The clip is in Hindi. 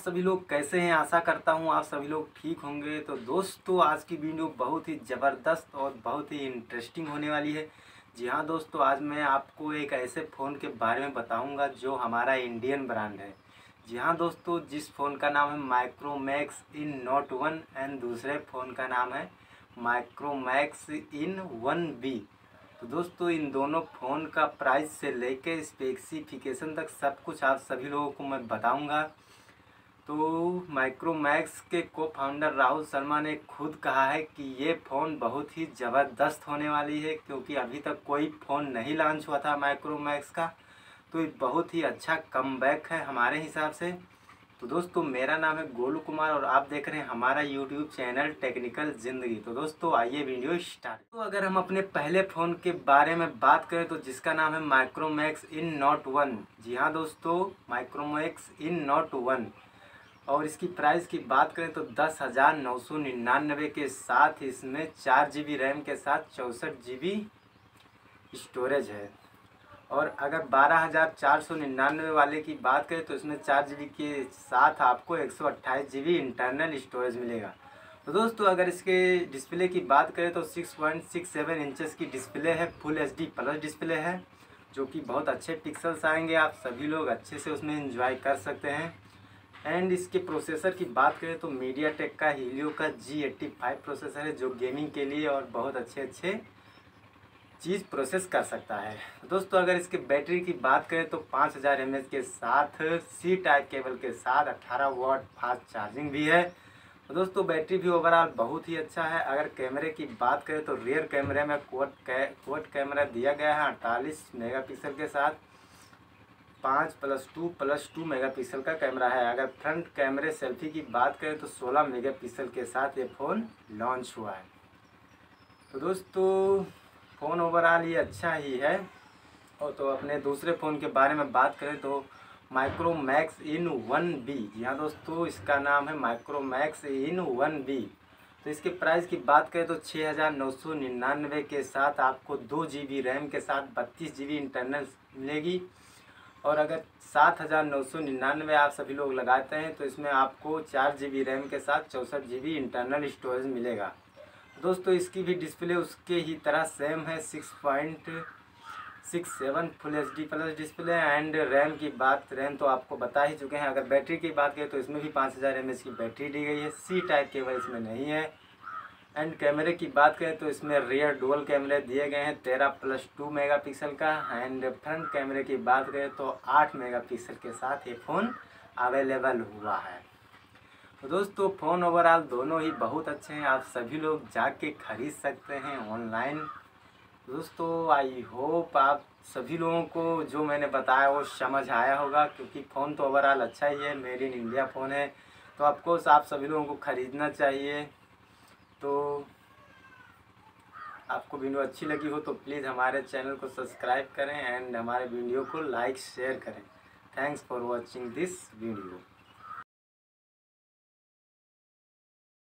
सभी लोग कैसे हैं। आशा करता हूं आप सभी लोग ठीक होंगे। तो दोस्तों, आज की वीडियो बहुत ही ज़बरदस्त और बहुत ही इंटरेस्टिंग होने वाली है। जी हाँ दोस्तों, आज मैं आपको एक ऐसे फ़ोन के बारे में बताऊंगा जो हमारा इंडियन ब्रांड है। जी हाँ दोस्तों, जिस फ़ोन का नाम है माइक्रोमैक्स इन नोट 1 एंड दूसरे फ़ोन का नाम है माइक्रोमैक्स इन 1B। तो दोस्तों, इन दोनों फ़ोन का प्राइस से लेके स्पेसिफिकेशन तक सब कुछ आप सभी लोगों को मैं बताऊंगा। तो माइक्रोमैक्स के को फाउंडर राहुल शर्मा ने खुद कहा है कि ये फ़ोन बहुत ही ज़बरदस्त होने वाली है, क्योंकि अभी तक कोई फ़ोन नहीं लॉन्च हुआ था माइक्रोमैक्स का। तो ये बहुत ही अच्छा कमबैक है हमारे हिसाब से। तो दोस्तों, मेरा नाम है गोलू कुमार और आप देख रहे हैं हमारा यूट्यूब चैनल टेक्निकल ज़िंदगी। तो दोस्तों, आइए वीडियो स्टार्ट। तो अगर हम अपने पहले फ़ोन के बारे में बात करें तो जिसका नाम है माइक्रोमैक्स इन नोट 1। जी हाँ दोस्तों, माइक्रोमैक्स इन नोट 1। और इसकी प्राइस की बात करें तो 10,999 के साथ इसमें 4 GB रैम के साथ 64 GB स्टोरेज है। और अगर 12,499 वाले की बात करें तो इसमें 4 GB के साथ आपको 128 GB इंटरनल स्टोरेज मिलेगा। तो दोस्तों, अगर इसके डिस्प्ले की बात करें तो 6.67 इंचेस की डिस्प्ले है, फुल HD प्लस डिस्प्ले है, जो कि बहुत अच्छे पिक्सल्स आएंगे, आप सभी लोग अच्छे से उसमें एंजॉय कर सकते हैं। एंड इसके प्रोसेसर की बात करें तो मीडियाटेक का हीलियो का G85 प्रोसेसर है, जो गेमिंग के लिए और बहुत अच्छे चीज़ प्रोसेस कर सकता है। दोस्तों, अगर इसके बैटरी की बात करें तो 5000 mAh के साथ C टाइप केबल के साथ 18 वाट फास्ट चार्जिंग भी है। तो दोस्तों, बैटरी भी ओवरऑल बहुत ही अच्छा है। अगर कैमरे की बात करें तो रियर कैमरे में क्वाड कैमरा दिया गया है 48 मेगापिक्सल के साथ, 5+2+2 मेगापिक्सल का कैमरा है। अगर फ्रंट कैमरे सेल्फी की बात करें तो 16 मेगापिक्सल के साथ ये फ़ोन लॉन्च हुआ है। तो दोस्तों, फ़ोन ओवरऑल ये अच्छा ही है। और तो अपने दूसरे फ़ोन के बारे में बात करें तो माइक्रोमैक्स इन 1B। जी हाँ दोस्तों, इसका नाम है माइक्रोमैक्स इन 1B। तो इसके प्राइस की बात करें तो 6,999 के साथ आपको 2 GB रैम के साथ 32 GB इंटरनल मिलेगी। और अगर 7,999 आप सभी लोग लगाते हैं तो इसमें आपको 4 GB रैम के साथ 64 GB इंटरनल स्टोरेज मिलेगा। दोस्तों, इसकी भी डिस्प्ले उसके ही तरह सेम है, 6.67 full HD plus display. And RAM तो आपको बता ही चुके हैं। अगर बैटरी की बात करें तो इसमें भी 5000 mAh की बैटरी दी गई है, C टाइप केबल इसमें नहीं है। एंड कैमरे की बात करें तो इसमें रियर डुअल कैमरे दिए गए हैं 13+2 मेगापिक्सल का। एंड फ्रंट कैमरे की बात करें तो 8 मेगापिक्सल के साथ ये फ़ोन अवेलेबल हुआ है। तो दोस्तों, फ़ोन ओवरऑल दोनों ही बहुत अच्छे हैं, आप सभी लोग जाके खरीद सकते हैं ऑनलाइन। दोस्तों, आई होप आप सभी लोगों को जो मैंने बताया वो समझ आया होगा, क्योंकि फ़ोन तो ओवरऑल अच्छा ही है, मेड इन इंडिया फ़ोन है। तो ऑफकोर्स आप सभी लोगों को ख़रीदना चाहिए। तो आपको वीडियो अच्छी लगी हो तो प्लीज़ हमारे चैनल को सब्सक्राइब करें एंड हमारे वीडियो को लाइक शेयर करें। Thanks for watching this video.